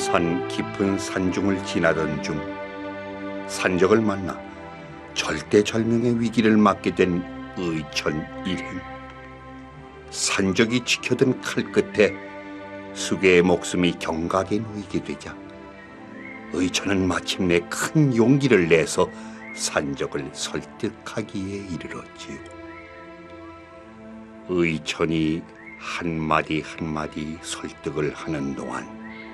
먼 깊은 산중을 지나던 중 산적을 만나 절대절명의 위기를 맞게 된 의천 일행. 산적이 지켜든 칼 끝에 수계의 목숨이 경각에 놓이게 되자 의천은 마침내 큰 용기를 내서 산적을 설득하기에 이르렀지요. 의천이 한마디 한마디 설득을 하는 동안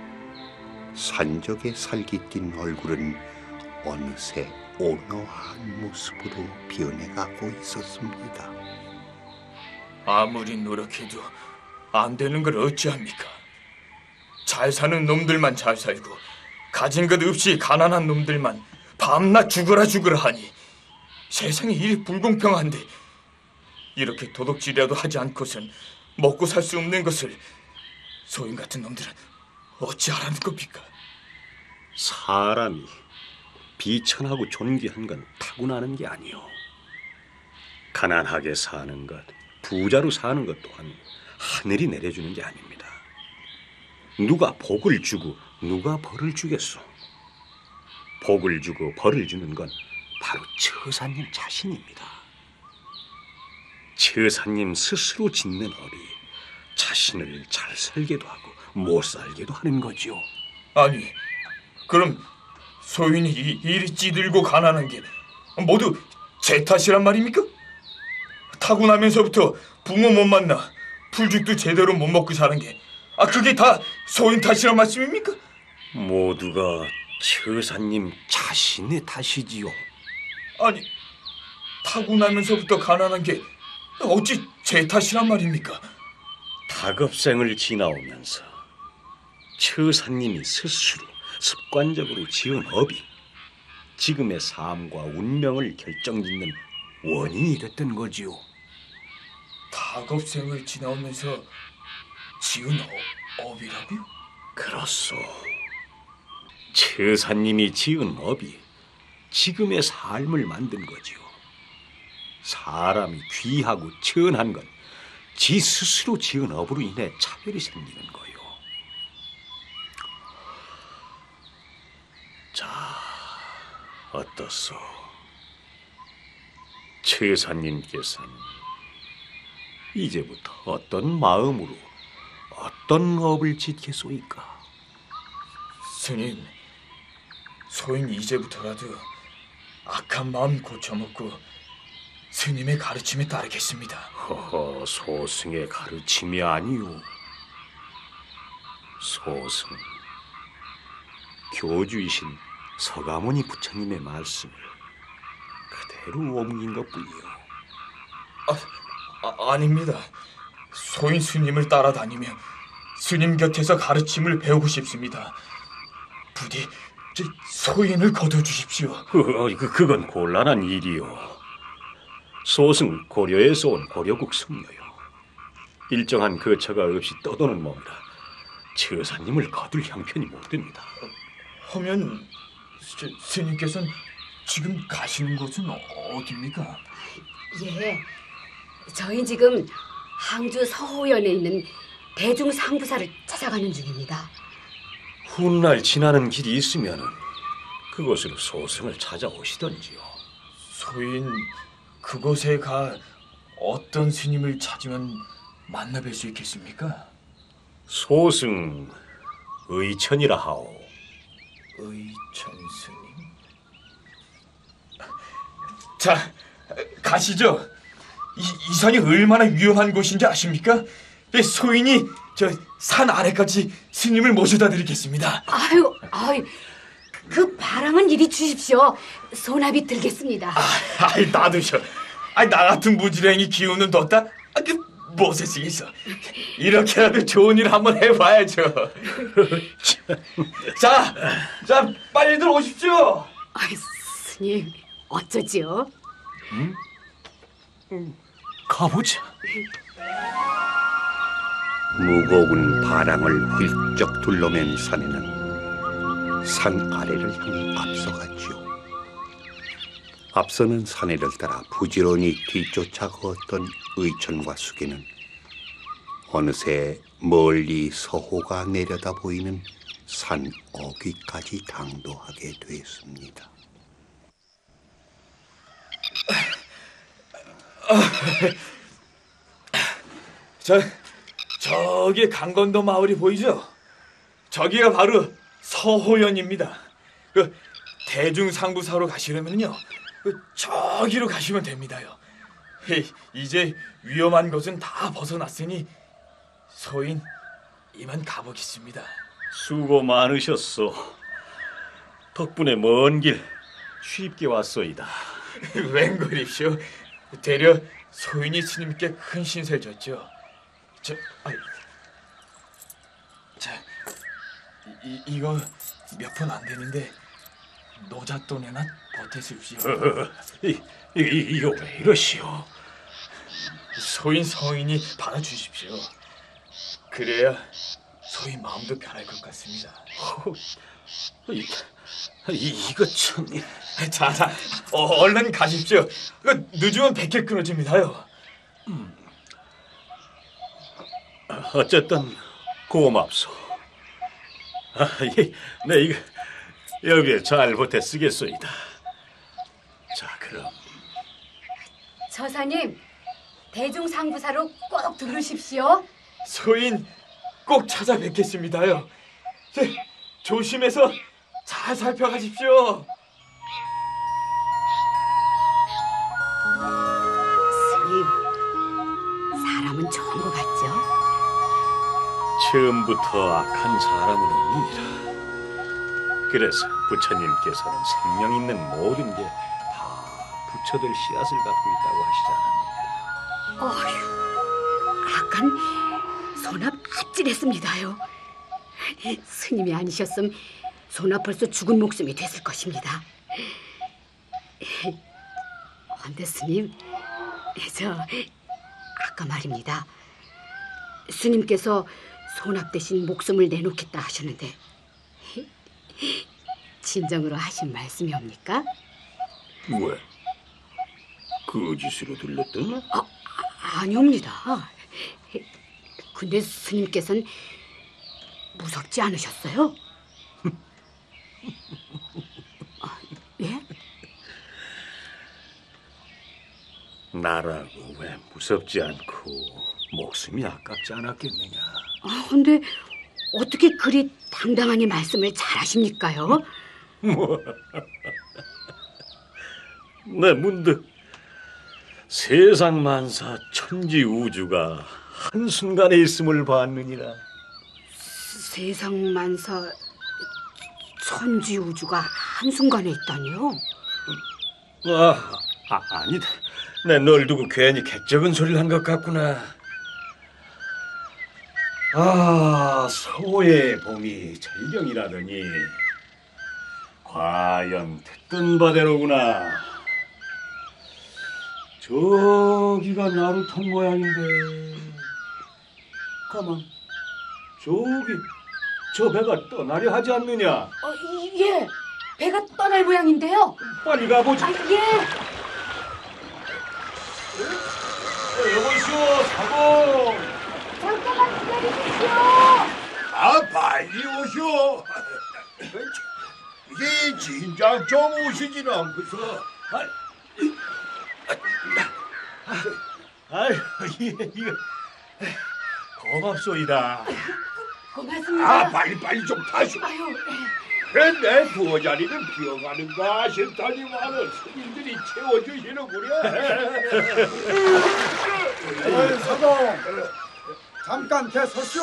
산적의 살깃 얼굴은 어느새 온화한 모습으로 변해가고 있었습니다. 아무리 노력해도 안 되는 걸 어찌합니까? 잘 사는 놈들만 잘 살고 가진 것 없이 가난한 놈들만 밤낮 죽으라 하니 세상이 이리 불공평한데 이렇게 도둑질이라도 하지 않고선 먹고 살 수 없는 것을 소인 같은 놈들은 어찌 하라는 겁니까? 사람이 비천하고 존귀한 건 타고나는 게 아니오. 가난하게 사는 것, 부자로 사는 것 또한 하늘이 내려주는 게 아닙니다. 누가 복을 주고 누가 벌을 주겠소? 복을 주고 벌을 주는 건 바로 처사님 자신입니다. 처사님 스스로 짓는 업이 자신을 잘 살게도 하고 못 살게도 하는 거지요. 아니, 그럼 소인이 이리 찌들고 가난한 게 모두 제 탓이란 말입니까? 타고나면서부터 부모 못 만나 풀죽도 제대로 못 먹고 사는 게 그게 다 소인 탓이란 말씀입니까? 모두가 처사님 자신의 탓이지요. 아니, 타고나면서부터 가난한 게 어찌 제 탓이란 말입니까? 다급생을 지나오면서 처사님이 스스로 습관적으로 지은 업이 지금의 삶과 운명을 결정짓는 원인이 됐던 거지요. 다급생을 지나오면서 지은 업이라고요? 그렇소. 처사님이 지은 업이 지금의 삶을 만든 거지요. 사람이 귀하고 천한 건 지 스스로 지은 업으로 인해 차별이 생기는 거요. 자, 어떻소? 처사님께서는 이제부터 어떤 마음으로 어떤 업을 짓겠소이까? 스님, 소인 이제부터라도 악한 마음 고쳐먹고 스님의 가르침에 따르겠습니다. 허허, 소승의 가르침이 아니오. 소승, 교주이신 서가모니 부처님의 말씀을 그대로 옮긴 것뿐이요. 아닙니다. 소인 스님을 따라다니며 스님 곁에서 가르침을 배우고 싶습니다. 부디 소인을 거둬주십시오. 그건 곤란한 일이요. 소승 고려에서 온 고려국 승려요. 일정한 거처가 없이 떠도는 몸이라 처사님을 거둘 형편이 못 됩니다. 하면 스님께서는 지금 가시는 곳은 어디입니까? 예, 저희 지금 항주 서호연에 있는 대중상부사를 찾아가는 중입니다. 훗날 지나는 길이 있으면 그곳으로 소승을 찾아오시던지요. 소인 그곳에 가 어떤 스님을 찾으면 만나뵐 수 있겠습니까? 소승 의천이라 하오. 의천 스님? 자, 가시죠. 이 산이 얼마나 위험한 곳인지 아십니까? 소인이 저 산 아래까지 스님을 모셔다 드리겠습니다. 아유, 그 바람은 이리 주십시오. 소나비 들겠습니다. 놔두셔. 나 같은 무지랭이 기운은 뒀다? 그 못에 쓰겠어. 이렇게라도 좋은 일 한번 해봐야죠. 자, 빨리들 오십시오. 스님, 어쩌지요? 가보자. 무거운 바람을 훌쩍 둘러맨 산에는 산 아래를 향해 앞서갔지요. 앞서는 사내를 따라 부지런히 뒤쫓아 걷던 의천과 수계는 어느새 멀리 서호가 내려다 보이는 산 어귀까지 당도하게 됐습니다. 저기 강건도 마을이 보이죠? 저기가 바로 서호연입니다. 그 대중상부사로 가시려면요, 저기로 가시면 됩니다요. 이제 위험한 곳은 다 벗어났으니 소인 이만 가보겠습니다. 수고 많으셨소. 덕분에 먼 길 쉽게 왔소이다. 웬걸입시오. 되려 소인이 스님께 큰 신세를 졌죠. 이거 몇 푼 안 되는데 노잣돈에나 보태십시오. 이거 왜 이러시오? 소인 성인이 받아주십시오. 그래야 소인 마음도 편할 것 같습니다. 이거 참... 자, 얼른 가십시오. 늦으면 백길 끊어집니다요. 어쨌든 고맙소. 네, 이거 여기에 잘 보태 쓰겠소이다. 자, 그럼 저사님, 대중상부사로 꼭 들으십시오. 소인 꼭 찾아뵙겠습니다요. 조심해서 잘 살펴가십시오. 스님, 사람은 좋은 것 같죠? 처음부터 악한 사람은 아니니라. 그래서 부처님께서는 생명 있는 모든 게 다 부처들 씨앗을 갖고 있다고 하시지 않았습니까? 어휴, 아깐 소나 아찔했습니다요. 스님이 아니셨음 소나 벌써 죽은 목숨이 됐을 것입니다. 헌데 스님, 아까 말입니다. 스님께서 소납 대신 목숨을 내놓겠다 하셨는데 진정으로 하신 말씀이옵니까? 왜? 거짓으로 들렸더나? 아니옵니다. 근데 스님께서는 무섭지 않으셨어요? 예? 나라고 왜 무섭지 않고 목숨이 아깝지 않았겠느냐? 근데 어떻게 그리 당당하니 말씀을 잘하십니까요? 내 문득 세상 만사 천지 우주가 한순간에 있음을 봤느니라. 세상 만사 천지 우주가 한순간에 있다니요? 아니다. 내 널 두고 괜히 객적은 소리를 한 것 같구나. 서의 봄이 절경이라더니 과연 듣던 바대로구나. 저기가 나루탄 모양인데 가만, 저기 저 배가 떠나려 하지 않느냐? 예, 배가 떠날 모양인데요. 빨리 가보자. 예. 여보시오, 사공. 잠깐만 기다리십시오. 빨리 오쇼. 이게 진작 좀 오시지는 않고서. 이거 고맙소이다. 고맙습니다. 빨리 좀 타시오. 아유, 내 부자리는 비어가는가 싶더니만은 스님들이 채워주시는구려. 서동, 잠깐 대서시오.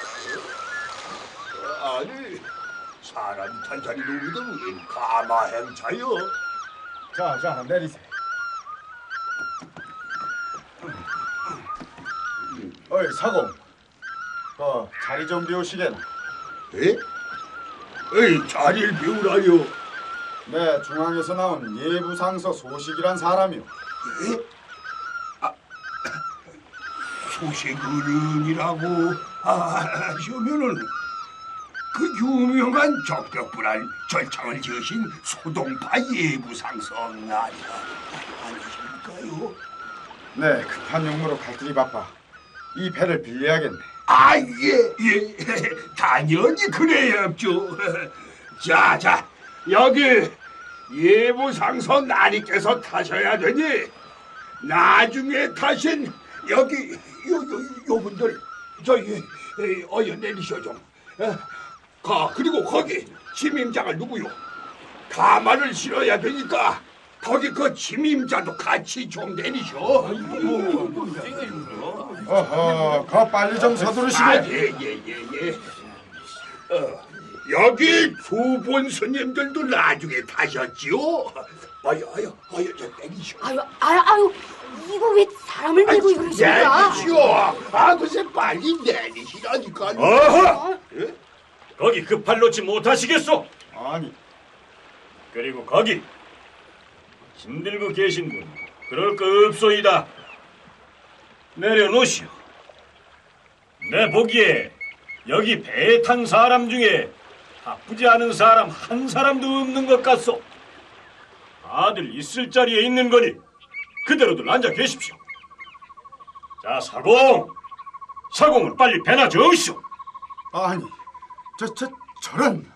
아니, 사람 탄자리 누구든 웬 가마행차요. 자, 내리세요. 어이, 사공. 자리 좀 비우시게나. 에? 에이, 자리를 비우라요. 네, 중앙에서 나온 예부상서 소식이란 사람이요. 소식어른이라고 하시면은 그 유명한 적벽불안 절창을 지으신 소동파 예부상성 아니십니까요? 네, 급한 용무로 갈 길이 바빠 이 배를 빌려야겠네. 아, 예, 당연히 그래야죠. 자, 여기 예부상서 나리께서 타셔야 되니 나중에 타신 여기 요분들 저기 어여 내리셔 좀. 그리고 거기 침임자가 누구요? 가마를 실어야 되니까 거기 그 침임자도 같이 좀 내리셔. 어허, 거 빨리 좀 서두르시게. 예. 여기 두 분 스님들도 나중에 타셨지요? 어여, 저 내리셔. 아유, 이거 왜 사람을 밀고 그러십니까? 내리시오. 글쎄 빨리 내리시라니까. 어허! 거기 급할 놓지 못하시겠소? 아니, 그리고 거기 힘들고 계신 분 그럴 거 없소이다. 내려놓으시오. 내 보기에 여기 배에 탄 사람 중에 바쁘지 않은 사람 한 사람도 없는 것 같소. 다들 있을 자리에 있는 거니 그대로들 앉아 계십시오. 자, 사공은 빨리 배나 저으시오. 아니, 저런.